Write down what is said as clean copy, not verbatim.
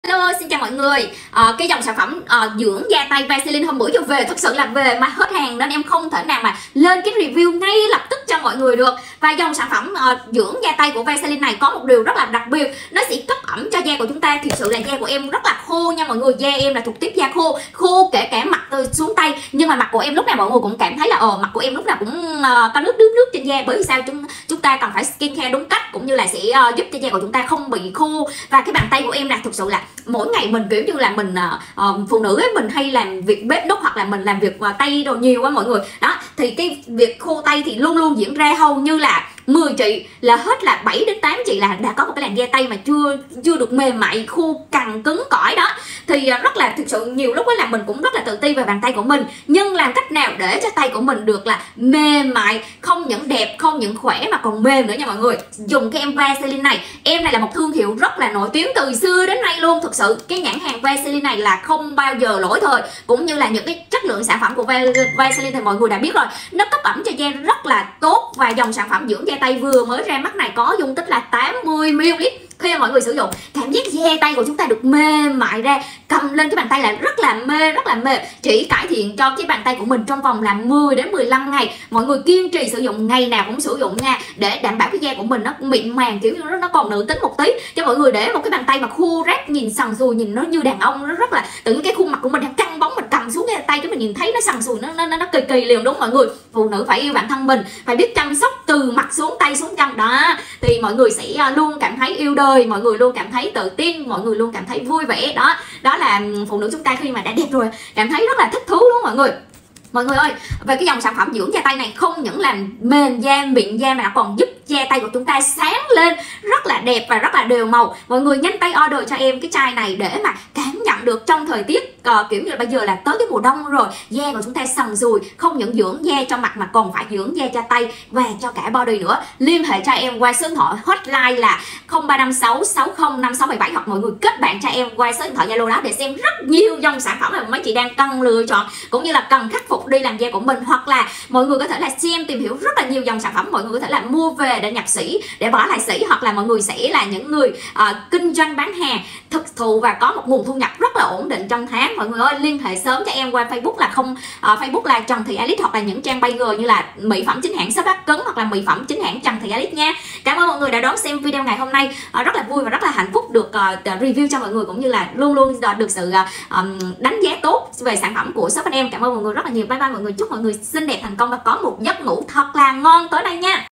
Hello, xin chào mọi người. Cái dòng sản phẩm dưỡng da tay Vaseline hôm bữa giờ về thật sự là về mà hết hàng nên em không thể nào mà lên cái review ngay lập tức cho mọi người được. Và dòng sản phẩm dưỡng da tay của Vaseline này có một điều rất là đặc biệt, nó sẽ cấp ẩm cho da của chúng ta. Thực sự là da của em rất là khô nha mọi người, da em là thuộc tiếp da khô kể cả mặt từ xuống tay, nhưng mà mặt của em lúc nào mọi người cũng cảm thấy là mặt của em lúc nào cũng có nước trên da, bởi vì sao chúng ta cần phải skin care đúng cách, cũng như là sẽ giúp cho da của chúng ta không bị khô. Và cái bàn tay của em là thực sự là mỗi ngày mình kiểu như là mình phụ nữ ấy, mình hay làm việc bếp núc hoặc là mình làm việc tay đồ nhiều quá mọi người đó, thì cái việc khô tay thì luôn luôn diễn ra. Hầu như là 10 chị là hết là 7 đến 8 chị là đã có một cái làn da tay mà chưa được mềm mại, khô cằn cứng cỏi đó. Thì rất là thực sự nhiều lúc đó là mình cũng rất là tự ti về bàn tay của mình, nhưng làm cách nào để cho tay của mình được là mềm mại, không những đẹp, không những khỏe mà còn mềm nữa nha mọi người. Dùng cái em Vaseline này, em này là một thương hiệu rất là nổi tiếng từ xưa đến nay luôn. Thực sự cái nhãn hàng Vaseline này là không bao giờ lỗi thời, cũng như là những cái chất lượng sản phẩm của Vaseline thì mọi người đã biết rồi, nó cấp ẩm cho da rất là tốt. Và dòng sản phẩm dưỡng da tay vừa mới ra mắt này có dung tích là 80ml. Khi mà mọi người sử dụng, cảm giác da tay của chúng ta được mềm mại ra, cầm lên cái bàn tay là rất là mềm, chỉ cải thiện cho cái bàn tay của mình trong vòng là 10 đến 15 ngày. Mọi người kiên trì sử dụng, ngày nào cũng sử dụng nha, để đảm bảo cái da của mình nó mịn màng, kiểu như nó còn nữ tính một tí. Cho mọi người để một cái bàn tay mà khô ráp, nhìn sần sùi, nhìn nó như đàn ông, nó rất là tự nhiên cái khuôn mặt của mình đang căng bóng, mình cầm xuống cái tay cái mình nhìn thấy nó sần sùi, nó kỳ liền, đúng mọi người. Phụ nữ phải yêu bản thân mình, phải biết chăm sóc từ mặt xuống tay xuống chân đó, thì mọi người sẽ luôn cảm thấy yêu đời, mọi người luôn cảm thấy tự tin, mọi người luôn cảm thấy vui vẻ đó. Đó là phụ nữ chúng ta khi mà đã đẹp rồi cảm thấy rất là thích thú, đúng không mọi người? Mọi người ơi, về cái dòng sản phẩm dưỡng da tay này không những làm mềm da, mịn da mà nó còn giúp da tay của chúng ta sáng lên rất là đẹp và rất là đều màu. Mọi người nhanh tay order cho em cái chai này để mà cảm nhận được trong thời tiết kiểu như là bây giờ là tới cái mùa đông rồi, da của chúng ta sần sùi, không những dưỡng da cho mặt mà còn phải dưỡng da cho tay và cho cả body nữa. Liên hệ cho em qua số điện thoại hotline là 0356 60 5677, hoặc mọi người kết bạn cho em qua số điện thoại Zalo đó để xem rất nhiều dòng sản phẩm mà mấy chị đang cần lựa chọn, cũng như là cần khắc phục đi làn da của mình. Hoặc là mọi người có thể là xem tìm hiểu rất là nhiều dòng sản phẩm, mọi người có thể là mua về để nhập sỉ, để bỏ lại sỉ, hoặc là mọi người sẽ là những người kinh doanh bán hàng thực thụ và có một nguồn thu nhập rất là ổn định trong tháng. Mọi người ơi, liên hệ sớm cho em qua Facebook là Facebook là Trần Thị Alice, hoặc là những trang Bayer như là mỹ phẩm chính hãng Shop Bát Cấn, hoặc là mỹ phẩm chính hãng Trần Thị Alice nha. Cảm ơn mọi người đã đón xem video ngày hôm nay, rất là vui và rất là hạnh phúc được review cho mọi người, cũng như là luôn luôn được sự đánh giá tốt về sản phẩm của shop anh em. Cảm ơn mọi người rất là nhiều. Bye bye mọi người, chúc mọi người xinh đẹp thành công và có một giấc ngủ thật là ngon tối nay nha.